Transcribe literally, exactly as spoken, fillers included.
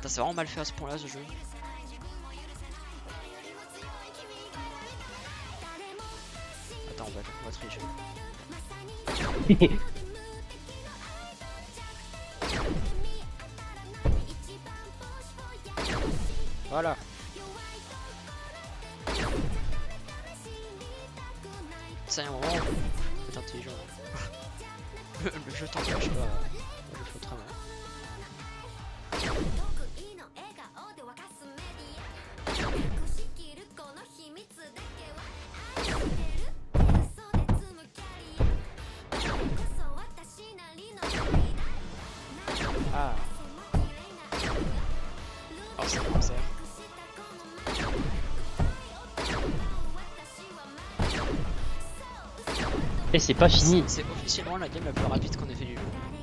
C'est vraiment mal fait à ce point là ce jeu. Attends, on va, on va tricher. Voilà. Ça y est, un moment, c'est intelligent. le, le jeu t'empêche pas. Je le fais très mal. Ah. Oh, c'est un concert. Et c'est pas fini. C'est officiellement la game la plus rapide qu'on ait fait du jeu.